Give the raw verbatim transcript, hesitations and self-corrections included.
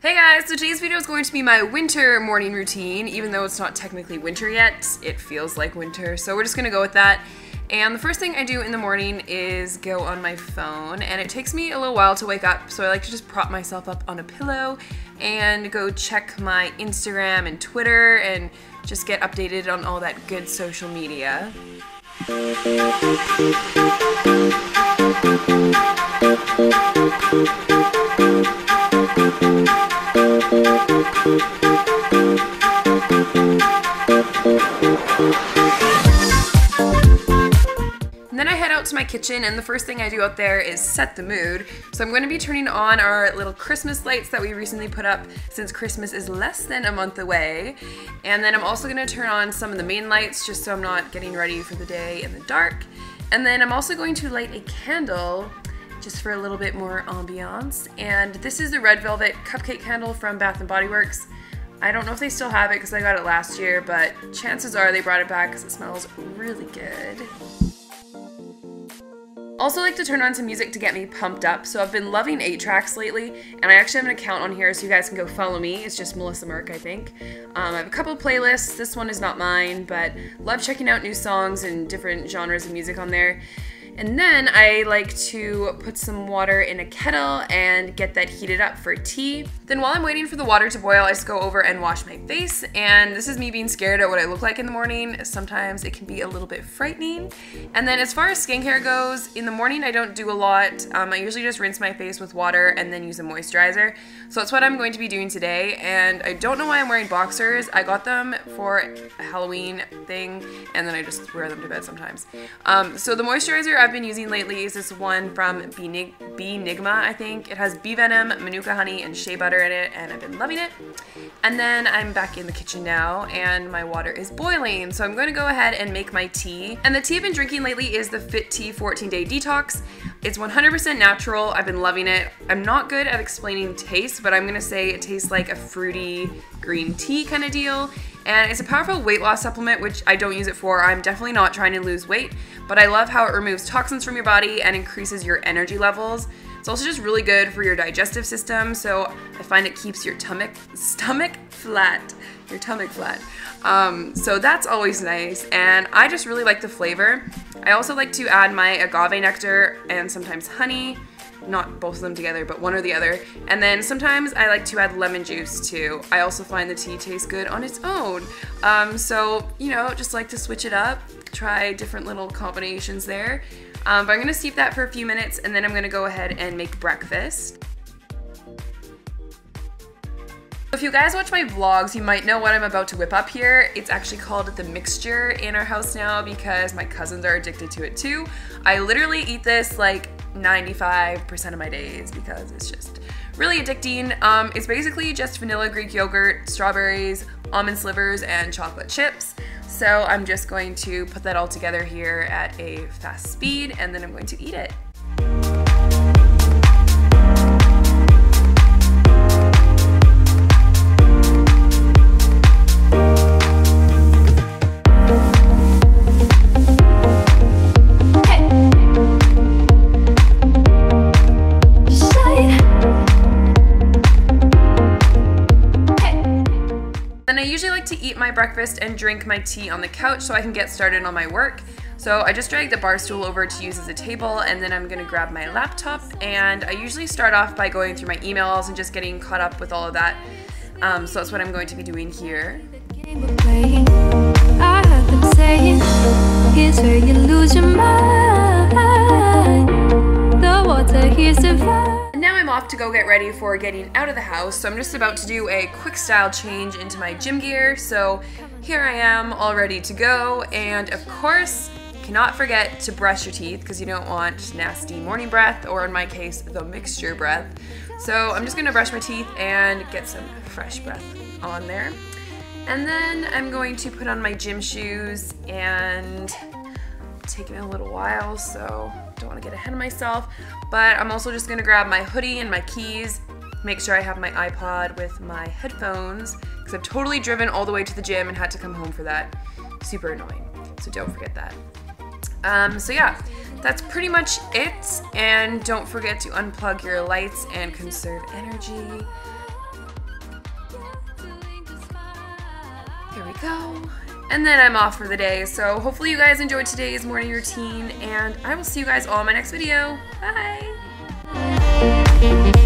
Hey guys, so today's video is going to be my winter morning routine. Even though it's not technically winter yet, it feels like winter, so we're just gonna go with that. And the first thing I do in the morning is go on my phone, and it takes me a little while to wake up, so I like to just prop myself up on a pillow and go check my Instagram and Twitter and just get updated on all that good social media. And then I head out to my kitchen, and the first thing I do out there is set the mood. So I'm going to be turning on our little Christmas lights that we recently put up since Christmas is less than a month away. And then I'm also going to turn on some of the main lights just so I'm not getting ready for the day in the dark. And then I'm also going to light a candle just for a little bit more ambiance. And this is the Red Velvet Cupcake Candle from Bath and Body Works. I don't know if they still have it because I got it last year, but chances are they brought it back because it smells really good. Also like to turn on some music to get me pumped up, so I've been loving eight tracks lately, and I actually have an account on here so you guys can go follow me. It's just Melissa Merck, I think. Um, I have a couple playlists. This one is not mine, but love checking out new songs and different genres of music on there. And then I like to put some water in a kettle and get that heated up for tea. Then while I'm waiting for the water to boil, I just go over and wash my face. And this is me being scared at what I look like in the morning. Sometimes it can be a little bit frightening. And then as far as skincare goes, in the morning I don't do a lot. Um, I usually just rinse my face with water and then use a moisturizer. So that's what I'm going to be doing today. And I don't know why I'm wearing boxers. I got them for a Halloween thing, and then I just wear them to bed sometimes. Um, so the moisturizer I've been using lately is this one from Benigma, I think. It has bee venom, manuka honey, and shea butter in it, and I've been loving it. And then I'm back in the kitchen now, and my water is boiling, so I'm going to go ahead and make my tea. And the tea I've been drinking lately is the Fit Tea fourteen day Detox. It's one hundred percent natural. I've been loving it. I'm not good at explaining taste, but I'm gonna say it tastes like a fruity green tea kind of deal. And it's a powerful weight loss supplement, which I don't use it for. I'm definitely not trying to lose weight, but I love how it removes toxins from your body and increases your energy levels. It's also just really good for your digestive system, so I find it keeps your stomach, stomach flat, your stomach flat. Um, so that's always nice, and I just really like the flavor. I also like to add my agave nectar and sometimes honey. Not both of them together, but one or the other. And then sometimes I like to add lemon juice too. I also find the tea tastes good on its own. Um, so, you know, just like to switch it up, try different little combinations there. Um, but I'm gonna steep that for a few minutes, and then I'm gonna go ahead and make breakfast. If you guys watch my vlogs, you might know what I'm about to whip up here. It's actually called the mixture in our house now because my cousins are addicted to it too. I literally eat this like ninety-five percent of my days because it's just really addicting. Um, it's basically just vanilla Greek yogurt, strawberries, almond slivers, and chocolate chips. So I'm just going to put that all together here at a fast speed, and then I'm going to eat it. Then I usually like to eat my breakfast and drink my tea on the couch so I can get started on my work. So I just dragged the bar stool over to use as a table, and then I'm gonna grab my laptop, and I usually start off by going through my emails and just getting caught up with all of that. Um, so that's what I'm going to be doing here. I heard them saying, here's where you lose your mind. The water here's the vibe. Now I'm off to go get ready for getting out of the house, so I'm just about to do a quick style change into my gym gear. So here I am, all ready to go, and of course, cannot forget to brush your teeth because you don't want nasty morning breath, or in my case, the mixture breath. So I'm just gonna brush my teeth and get some fresh breath on there. And then I'm going to put on my gym shoes, and taking a little while, so don't want to get ahead of myself. But I'm also just gonna grab my hoodie and my keys, make sure I have my iPod with my headphones, because I've totally driven all the way to the gym and had to come home for that. Super annoying, so don't forget that. Um, so yeah, that's pretty much it, and don't forget to unplug your lights and conserve energy. There we go. And then I'm off for the day. So hopefully you guys enjoyed today's morning routine, and I will see you guys all in my next video. Bye!